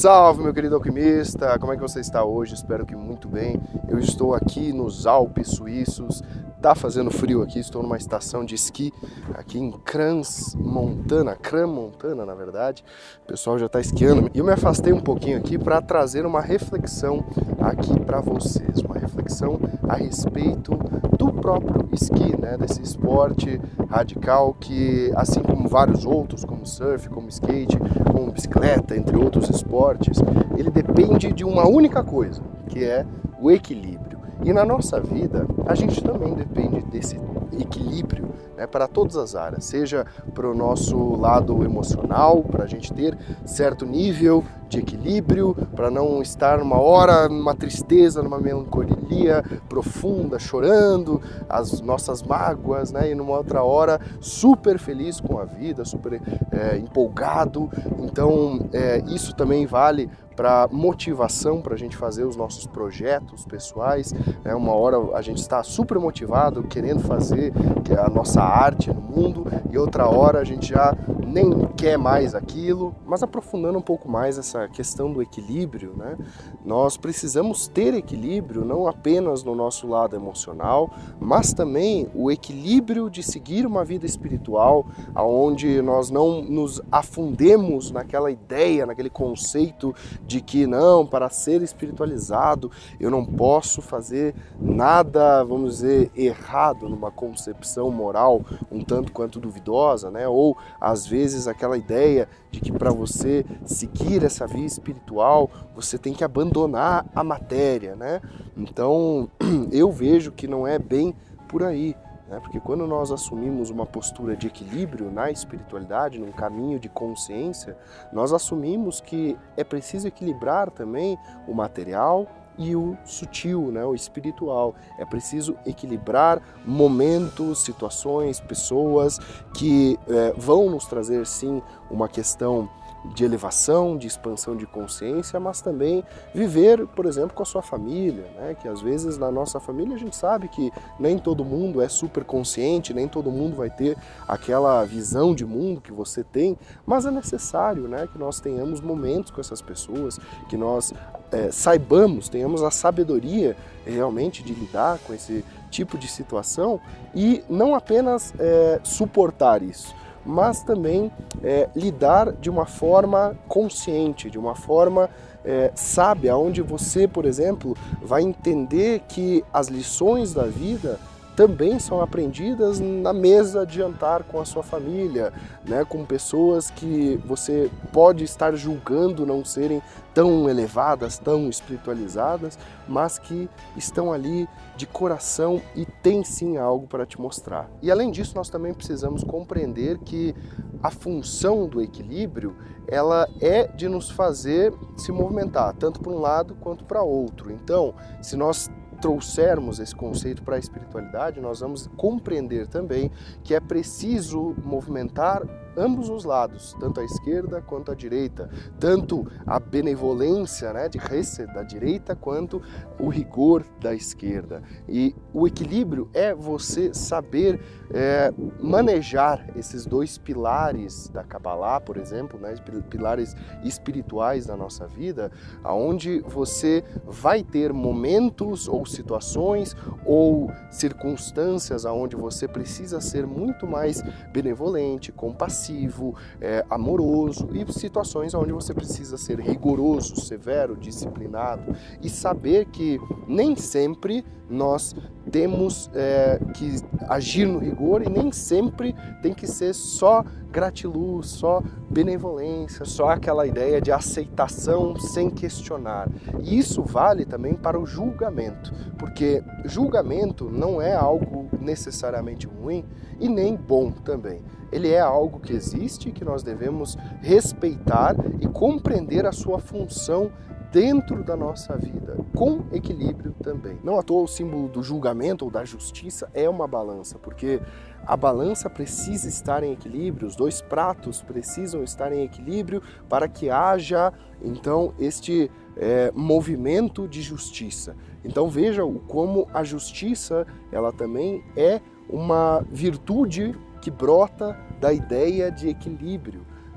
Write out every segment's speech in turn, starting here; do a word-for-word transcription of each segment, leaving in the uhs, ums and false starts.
Salve, meu querido alquimista! Como é que você está hoje? Espero que muito bem. Eu estou aqui nos Alpes suíços. Tá fazendo frio aqui, estou numa estação de esqui aqui em Crans-Montana, Crans-Montana na verdade. O pessoal já está esquiando. E eu me afastei um pouquinho aqui para trazer uma reflexão aqui para vocês, uma reflexão a respeito do próprio esqui, né? Desse esporte radical que, assim como vários outros, como surf, como skate, como bicicleta, entre outros esportes, ele depende de uma única coisa, que é o equilíbrio. E na nossa vida, a gente também depende desse equilíbrio, né, para todas as áreas, seja para o nosso lado emocional, para a gente ter certo nível de equilíbrio, para não estar numa hora numa tristeza, numa melancolia profunda, chorando as nossas mágoas, né, e numa outra hora super feliz com a vida, super é, empolgado. Então é, isso também vale para motivação, para a gente fazer os nossos projetos pessoais, né? Uma hora a gente está super motivado, querendo fazer a nossa arte no mundo, e outra hora a gente já nem quer mais aquilo. Mas aprofundando um pouco mais essa questão do equilíbrio, né? Nós precisamos ter equilíbrio não apenas no nosso lado emocional, mas também o equilíbrio de seguir uma vida espiritual, onde nós não nos afundemos naquela ideia, naquele conceito de que não, para ser espiritualizado eu não posso fazer nada, vamos dizer, errado, numa concepção moral um tanto quanto duvidosa, né? Ou às vezes aquela ideia de que para você seguir essa via espiritual você tem que abandonar a matéria, né? Então eu vejo que não é bem por aí. Porque quando nós assumimos uma postura de equilíbrio na espiritualidade, num caminho de consciência, nós assumimos que é preciso equilibrar também o material e o sutil, né, o espiritual. É preciso equilibrar momentos, situações, pessoas que é, vão nos trazer sim uma questão de elevação, de expansão de consciência, mas também viver, por exemplo, com a sua família, né? Que às vezes na nossa família a gente sabe que nem todo mundo é super consciente, nem todo mundo vai ter aquela visão de mundo que você tem, mas é necessário, né, que nós tenhamos momentos com essas pessoas, que nós é, saibamos, tenhamos a sabedoria realmente de lidar com esse tipo de situação e não apenas é, suportar isso, mas também é, lidar de uma forma consciente, de uma forma é, sábia, onde você, por exemplo, vai entender que as lições da vida também são aprendidas na mesa de jantar com a sua família, né, com pessoas que você pode estar julgando não serem tão elevadas, tão espiritualizadas, mas que estão ali de coração e tem sim algo para te mostrar. E além disso, nós também precisamos compreender que a função do equilíbrio, ela é de nos fazer se movimentar, tanto para um lado quanto para outro. Então, se nós trouxermos esse conceito para a espiritualidade, nós vamos compreender também que é preciso movimentar ambos os lados, tanto a esquerda quanto a direita, tanto a benevolência, né, de Hesed da direita, quanto o rigor da esquerda. E o equilíbrio é você saber é, manejar esses dois pilares da Kabbalah, por exemplo, né, pilares espirituais da nossa vida, onde você vai ter momentos ou situações ou circunstâncias onde você precisa ser muito mais benevolente, compassivo, É, amoroso, e situações onde você precisa ser rigoroso, severo, disciplinado, e saber que nem sempre nós temos é, que agir no rigor e nem sempre tem que ser só gratiluz, só benevolência, só aquela ideia de aceitação sem questionar. E isso vale também para o julgamento, porque julgamento não é algo necessariamente ruim e nem bom também. Ele é algo que existe, que nós devemos respeitar e compreender a sua função dentro da nossa vida, com equilíbrio também. Não à toa o símbolo do julgamento ou da justiça é uma balança, porque a balança precisa estar em equilíbrio, os dois pratos precisam estar em equilíbrio para que haja, então, este é, movimento de justiça. Então veja como a justiça, ela também é uma virtude que brota da ideia de equilíbrio.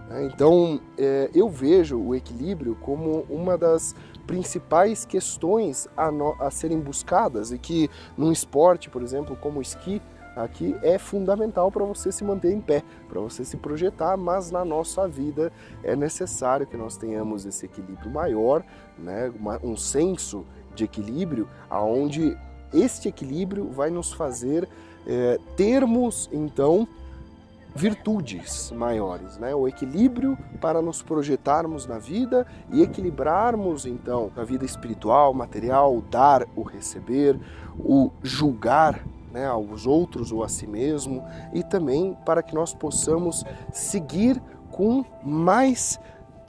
Então, é, eu vejo o equilíbrio como uma das principais questões a, no, a serem buscadas, e que num esporte, por exemplo, como o esqui, aqui é fundamental para você se manter em pé, para você se projetar, mas na nossa vida é necessário que nós tenhamos esse equilíbrio maior, né? Uma, um senso de equilíbrio, aonde este equilíbrio vai nos fazer é, termos, então, virtudes maiores, né? O equilíbrio para nos projetarmos na vida e equilibrarmos, então, a vida espiritual, material, o dar, o receber, o julgar, né, aos outros ou a si mesmo, e também para que nós possamos seguir com mais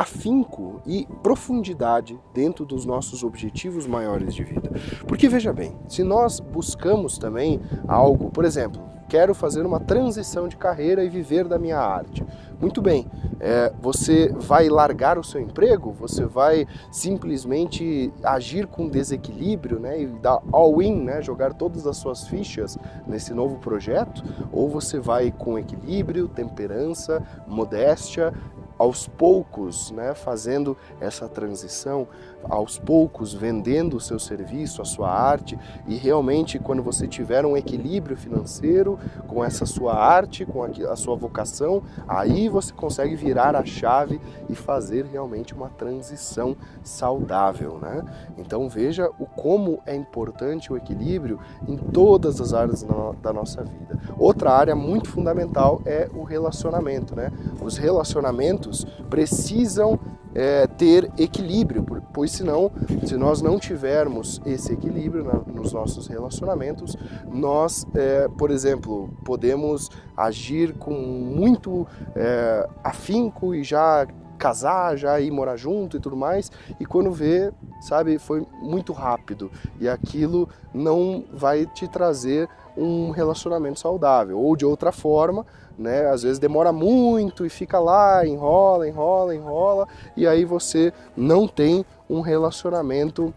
afinco e profundidade dentro dos nossos objetivos maiores de vida. Porque veja bem, se nós buscamos também algo, por exemplo, quero fazer uma transição de carreira e viver da minha arte. Muito bem, é, você vai largar o seu emprego? Você vai simplesmente agir com desequilíbrio, né, e dar all-in, né, jogar todas as suas fichas nesse novo projeto? Ou você vai com equilíbrio, temperança, modéstia, aos poucos, né, fazendo essa transição, aos poucos vendendo o seu serviço, a sua arte, e realmente quando você tiver um equilíbrio financeiro com essa sua arte, com a sua vocação, aí você consegue virar a chave e fazer realmente uma transição saudável, né? Então veja o como é importante o equilíbrio em todas as áreas da nossa vida. Outra área muito fundamental é o relacionamento, né? Os relacionamentos precisam é, ter equilíbrio, pois senão, se nós não tivermos esse equilíbrio na, nos nossos relacionamentos, nós, é, por exemplo, podemos agir com muito é, afinco e já casar, já ir morar junto e tudo mais, e quando vê, sabe, foi muito rápido, e aquilo não vai te trazer um relacionamento saudável, ou de outra forma, né, às vezes demora muito e fica lá, enrola, enrola, enrola, e aí você não tem um relacionamento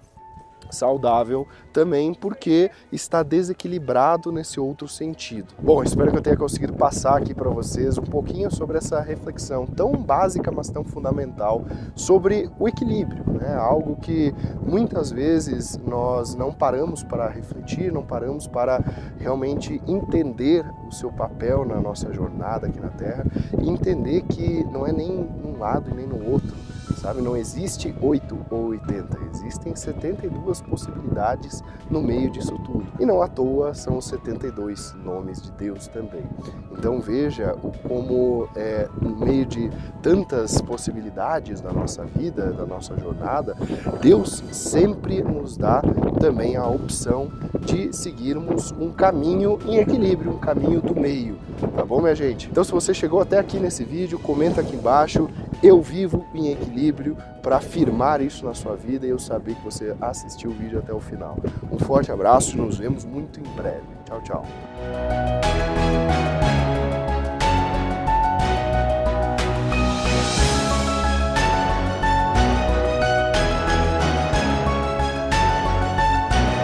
saudável também, porque está desequilibrado nesse outro sentido. Bom, espero que eu tenha conseguido passar aqui para vocês um pouquinho sobre essa reflexão tão básica, mas tão fundamental, sobre o equilíbrio, né? Algo que muitas vezes nós não paramos para refletir, não paramos para realmente entender o seu papel na nossa jornada aqui na Terra, e entender que não é nem num lado e nem no outro, sabe? Não existe oito ou oitenta, existem setenta e duas possibilidades no meio disso tudo. E não à toa são os setenta e dois nomes de Deus também. Então veja o como é, no meio de tantas possibilidades da nossa vida, da nossa jornada, Deus sempre nos dá também a opção de seguirmos um caminho em equilíbrio, um caminho do meio. Tá bom, minha gente? Então se você chegou até aqui nesse vídeo, comenta aqui embaixo. Eu vivo em equilíbrio, para afirmar isso na sua vida e eu saber que você assistiu o vídeo até o final. Um forte abraço e nos vemos muito em breve. Tchau, tchau.